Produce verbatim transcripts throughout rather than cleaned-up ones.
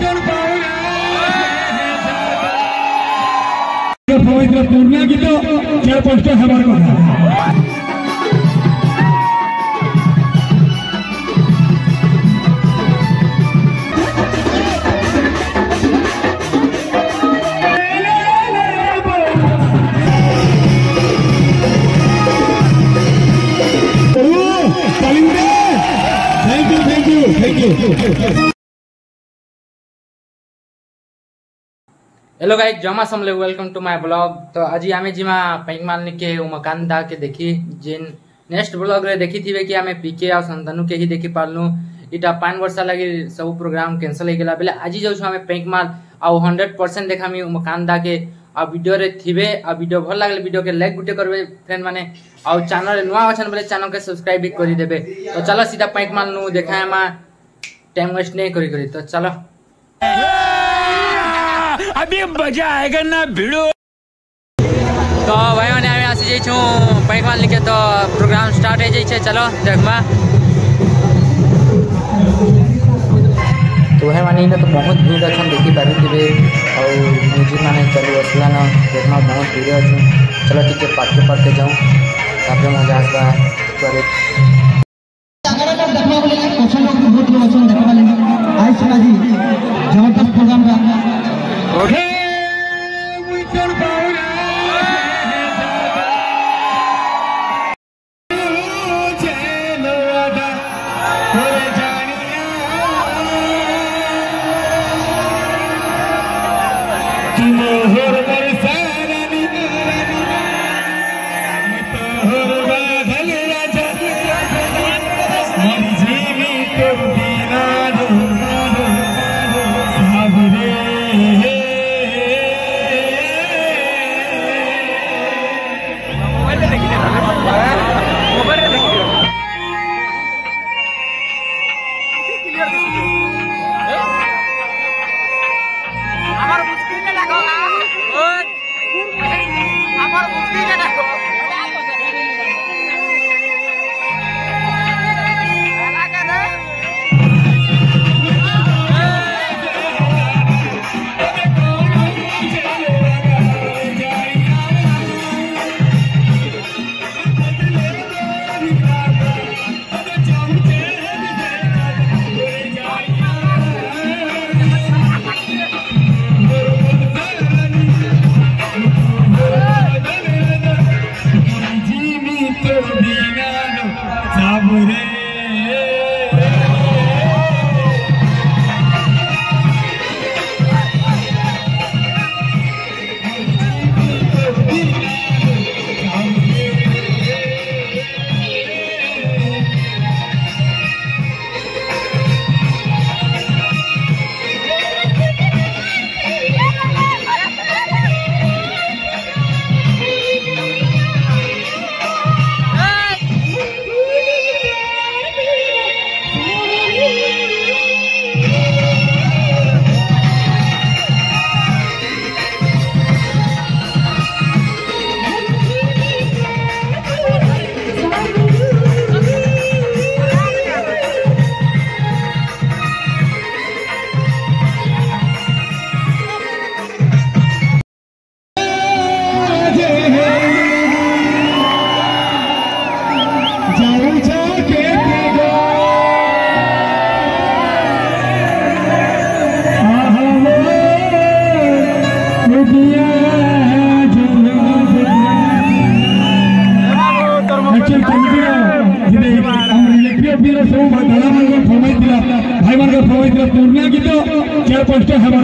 पवित्र पूर्णा गीत चार पांचटा हमार कथा thank you thank you thank you. Hello guys जमा समले वेलकम टू माय ब्लॉग। तो आज आम जिमा पैंकमाल के मकान दा के देखी जेन नेक्स्ट ब्लॉग रे देखी थी कि आम पीके आ संतानु के ही देखी पारलु इटा पान वर्षा लगी सब प्रोग्राम कैंसल हो गला बेले आज जाऊ आम पैंकमाल आ हंड्रेड परसेंट देखामी मकान दा के आ वीडियो रे थिबे आ वीडियो भल लागले वीडियो के लाइक गुटे करबे फ्रेंड माने आ चैनल रे नुआ अछन बेले चैनल के सब्सक्राइब भी करी देबे। तो चलो सीधा पैंकमाल नु देखाय मा टाइम वेस्ट नहीं करी करी। तो चलो अभी मजा आएगा ना भिड़ो। तो भाई मैंने आमे आसी जाई छु पैंकमाल लिखे तो प्रोग्राम स्टार्ट हो जाई छे। चलो देखमा। तो भाई माने तो बहुत भीड़ अछन देखि पारि दिबे और म्यूजिक माने चलू असला ना देखमा बहुत भीड़ अछन। चलो ठीक है पाके पाके जाऊं तापर मजा आसबा करे अगर अगर देखमा बोले क्वेश्चन लोग बहुत लोग अछन देखबा ले आज सुना जी जबरदस्त प्रोग्राम का ओके भाई मान पवित्र पूर्णा गीत चार पांचटा हमार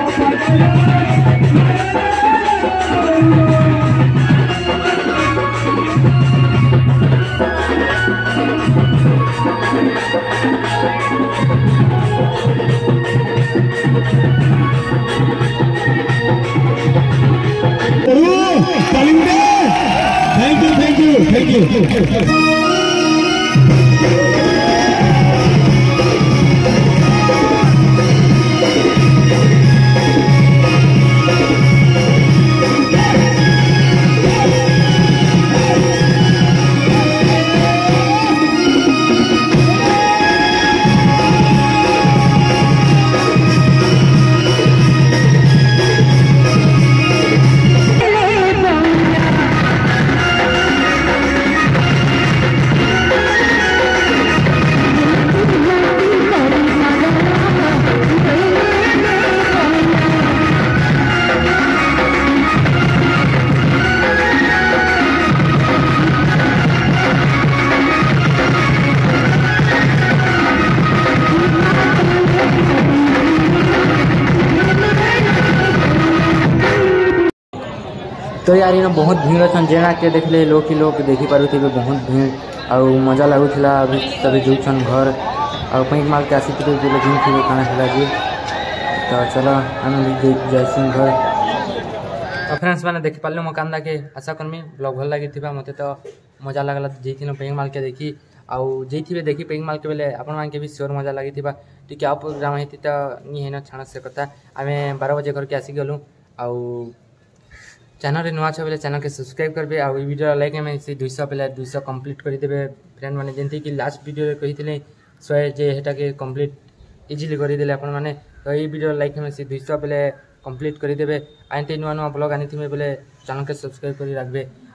thank you thank you thank you तो यार इन बहुत भीड़ अच्छा जेना के देखले लोग कि लोग देखी पारुथे बहुत भीड़ आउ मजा लगुला अभी सभी जाऊन घर आ पैंक माल के आसी जो जिन थे काना था जी तो चलो आम भी जैसी घर तो फ्रेंड्स मैंने देखी पारे मो कांदा के आशा करमी ब्लॉग भल लगी मत तो मजा लगला जैथिन पैंक माल के देखी आउ जे देखी पैंक माल के बेले आपण के भी श्योर मजा लगी टी आप प्रोग्राम होती तो नहीं छाण से कथा आम बारह बजे घर के आसिक गलु आउ चैनल नुआ छ बेले चैनल के सब्सक्राइब करबे आ वीडियो लाइक में से दो सौ पहले दो सौ कंप्लीट कर देबे फ्रेंड माने जेंति कि लास्ट वीडियो रे कहितले सौ जे हेटा के कंप्लीट इजीली कर देले अपन माने तो ये वीडियो लाइक में से दो सौ पहले कंप्लीट कर देबे आंते नुआ नुआ ब्लॉग आनी थी बेले चैनल के सब्सक्राइब कर रखबे।